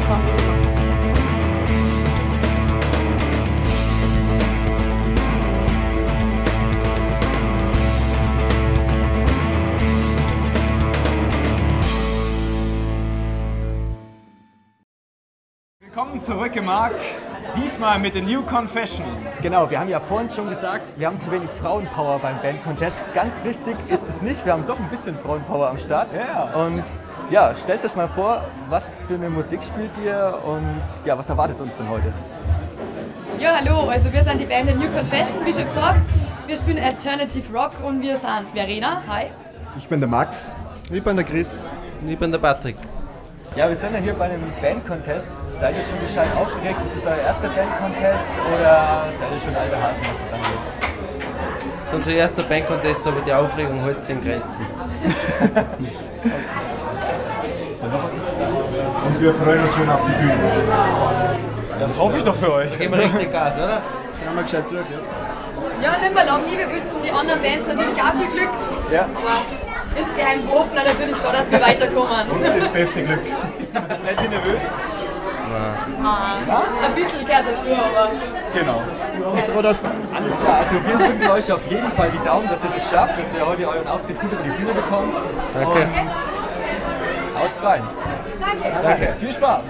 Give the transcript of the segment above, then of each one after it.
super. Willkommen zurück im Mark, diesmal mit The New Confession. Genau, wir haben ja vorhin schon gesagt, wir haben zu wenig Frauenpower beim Band Contest. Ganz richtig ist es nicht, wir haben doch ein bisschen Frauenpower am Start. Ja. Und ja, stellt euch mal vor, was für eine Musik spielt ihr und ja, was erwartet uns denn heute? Ja, hallo, also wir sind die Band The New Confession, wie schon gesagt. Wir spielen Alternative Rock und wir sind Verena, hi. Ich bin der Max. Ich bin der Chris. Und ich bin der Patrick. Ja, wir sind ja hier bei einem Band Contest. Seid ihr schon gescheit aufgeregt? Ist es euer erster Band Contest oder seid ihr schon alte Hasen, was das angeht? Das ist unser erster Band-Contest, aber die Aufregung hält sich in Grenzen. Und wir freuen uns schon auf die Bühne. Das hoffe ich doch für euch. Da geben wir richtig Gas, oder? Haben wir gescheit durch, ja? Ja, nicht mehr lange, wir wünschen die anderen Bands natürlich auch viel Glück. Ja. Aber insgeheim hoffen wir natürlich schon, dass wir weiterkommen. Das beste Glück. Seid ihr nervös? Ein bisschen gehört dazu, aber Genau. das gehört. Alles klar, also wir drücken euch auf jeden Fall die Daumen, dass ihr das schafft, dass ihr heute euren Auftritt gut über die Bühne bekommt. Danke. Und haut's rein. Danke. Danke, viel Spaß.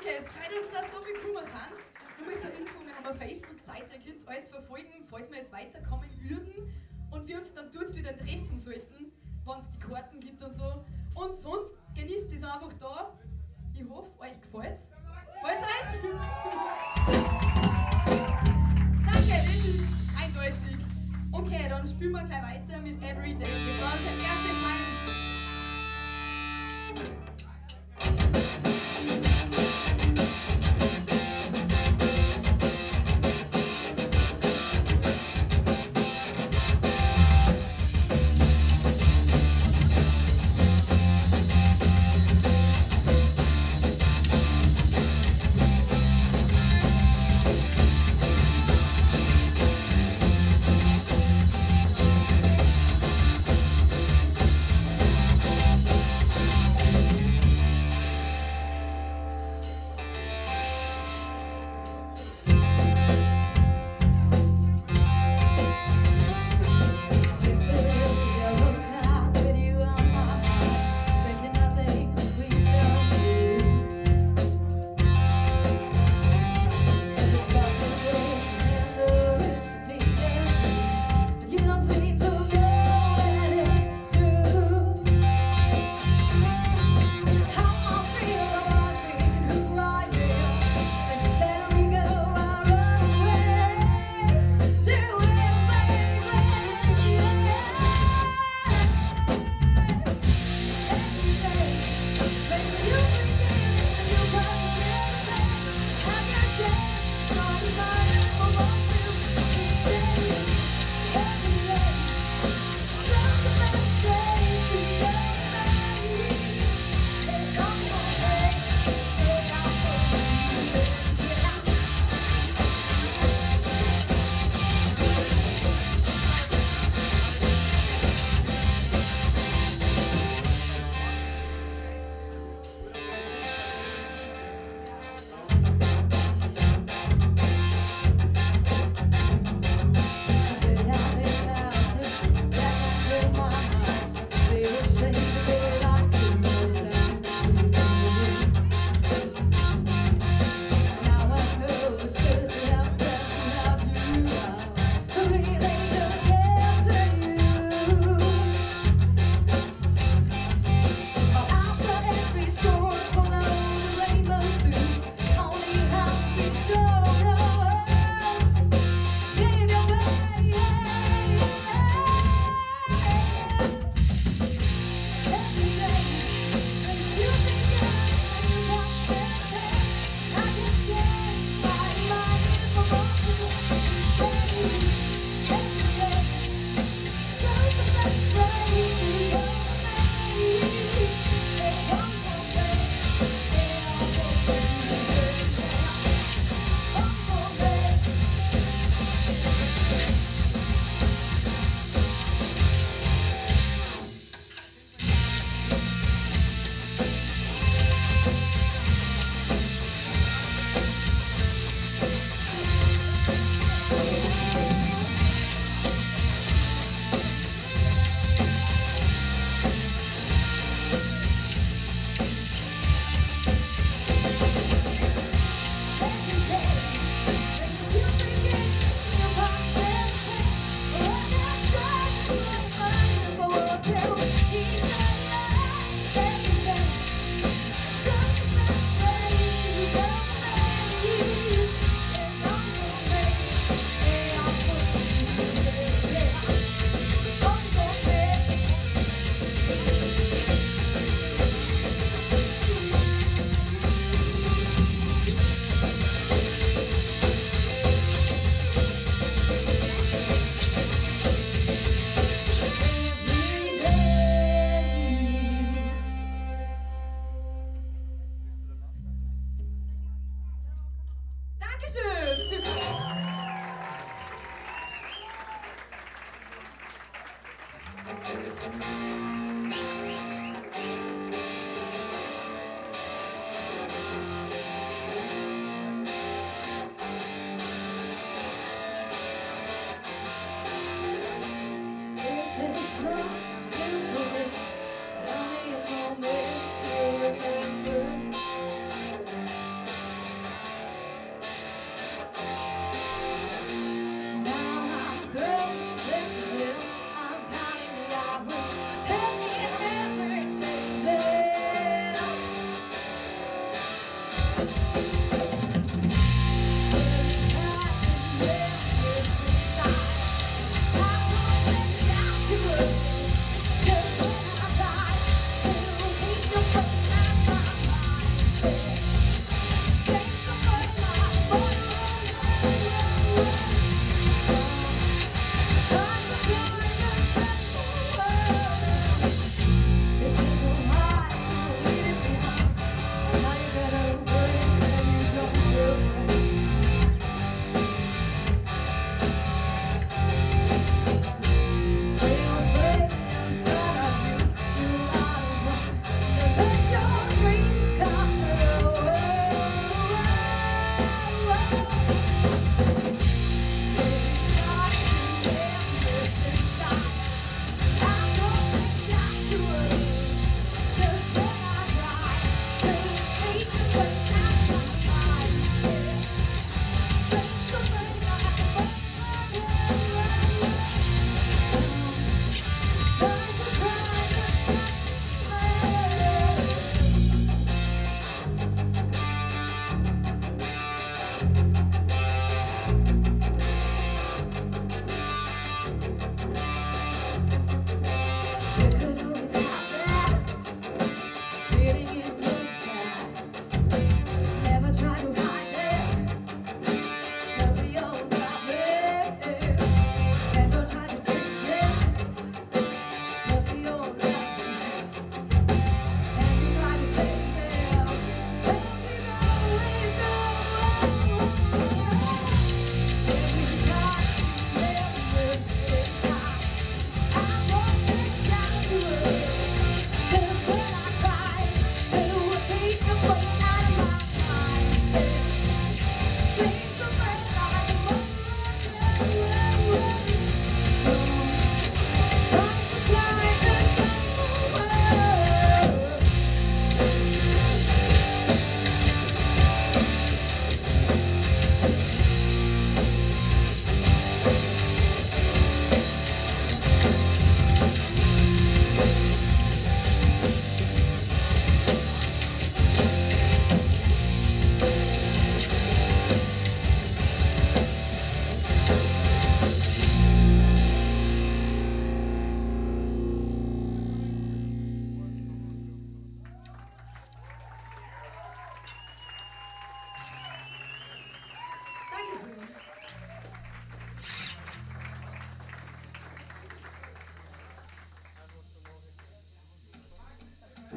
Danke, es freut uns, dass so viele gekommen sind. Nur mal zur Info, wir haben eine Facebook-Seite, ihr könnt alles verfolgen, falls wir jetzt weiterkommen würden und wir uns dann dort wieder treffen sollten, wenn es die Karten gibt und so. Und sonst genießt es einfach da. Ich hoffe, euch gefällt's. Gefällt's euch? Danke, das ist eindeutig. Okay, dann spielen wir gleich weiter mit Everyday. Das war unser erstes Schein.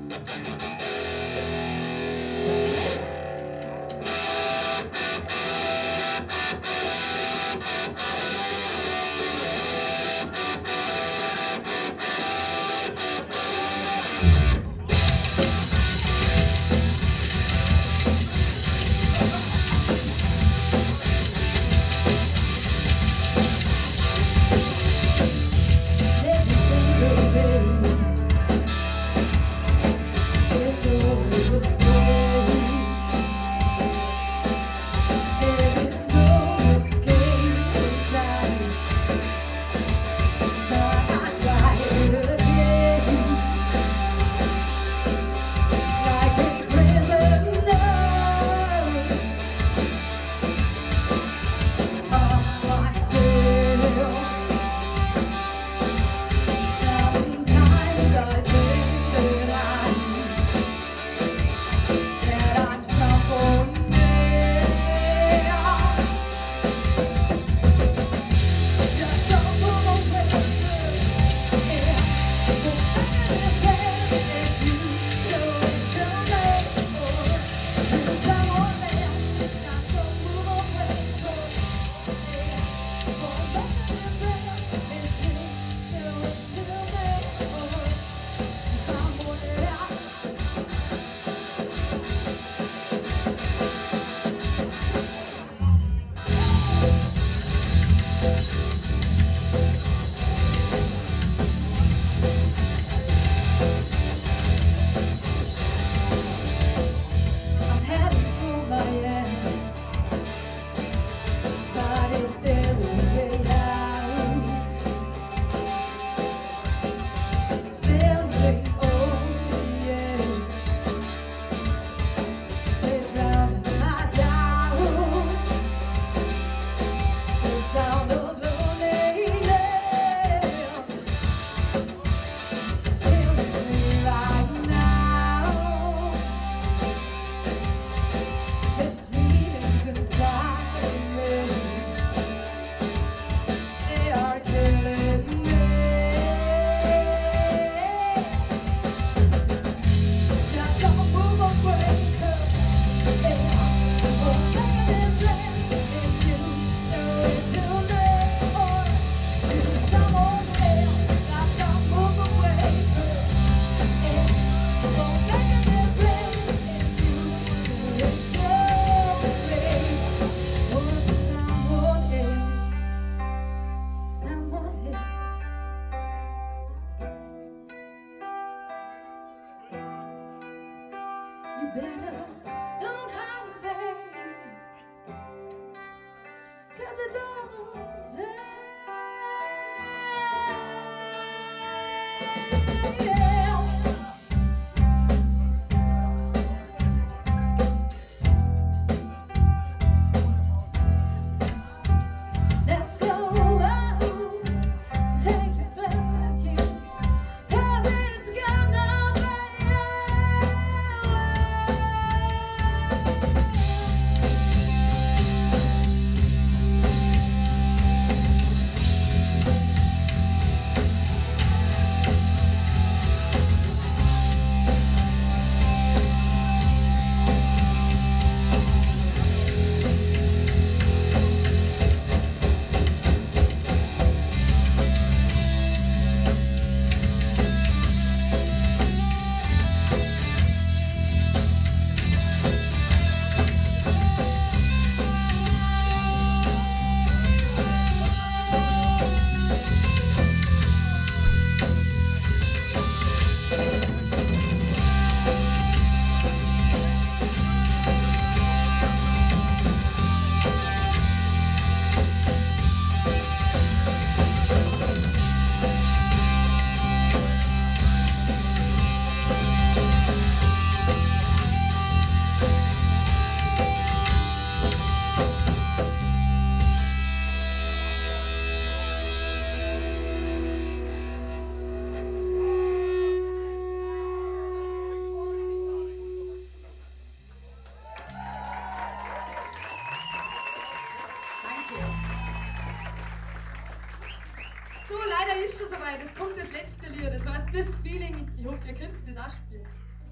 So, leider ist schon soweit. Es kommt das letzte Lied. Das heißt, das Feeling. Ich hoffe, ihr könnt das auch spielen.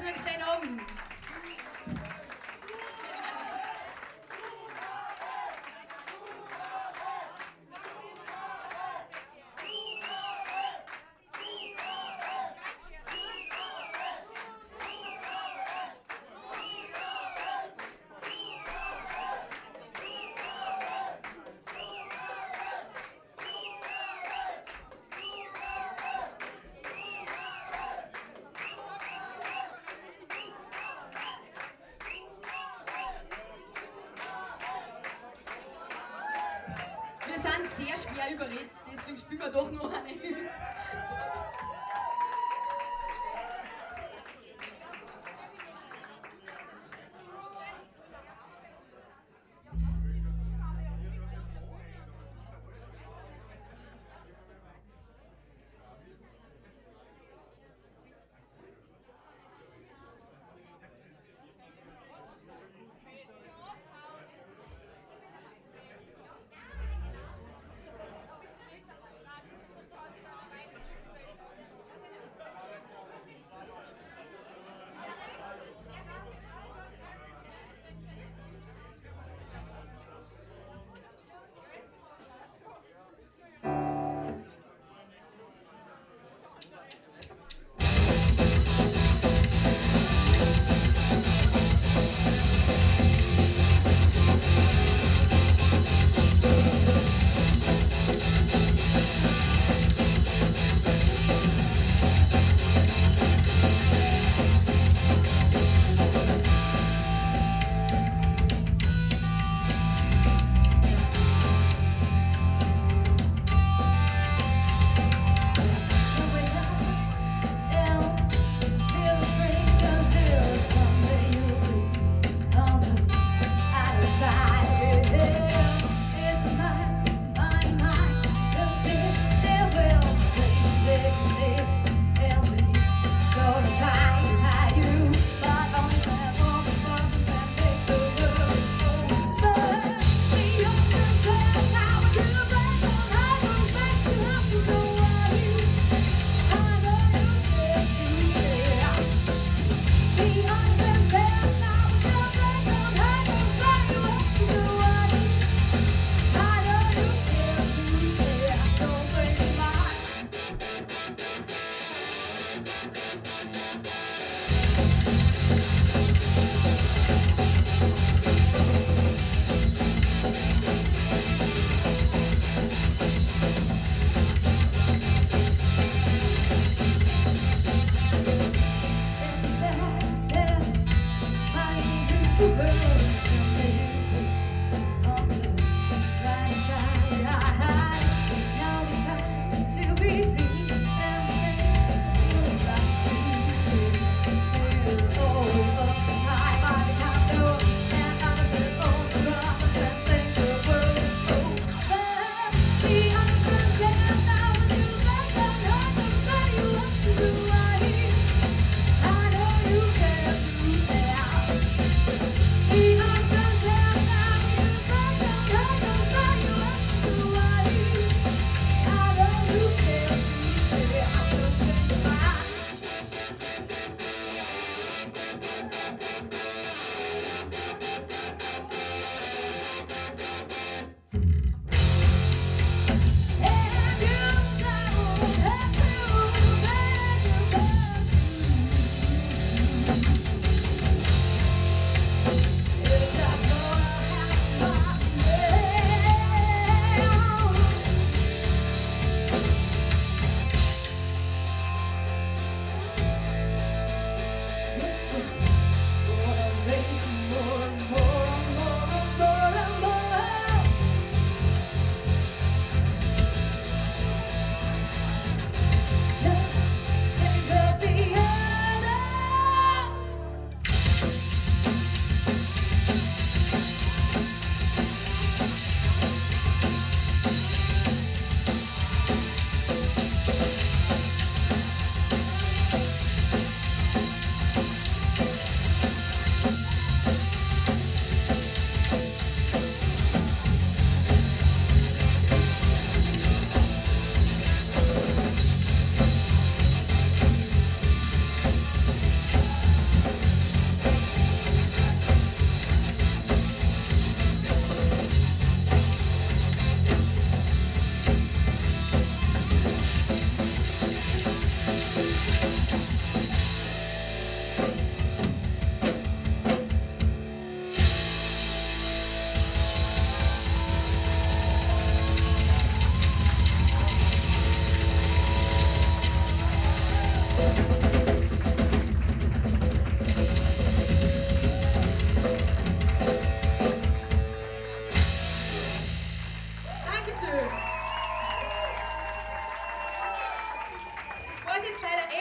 einen schönen Abend. Wir sind sehr schwer überredet, deswegen spielen wir doch noch eine.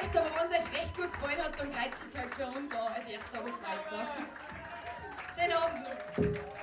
Passt, aber wenn es euch recht gut gefallen hat, dann kreuzt es halt für uns an als erster und zweiter. Schönen Abend noch.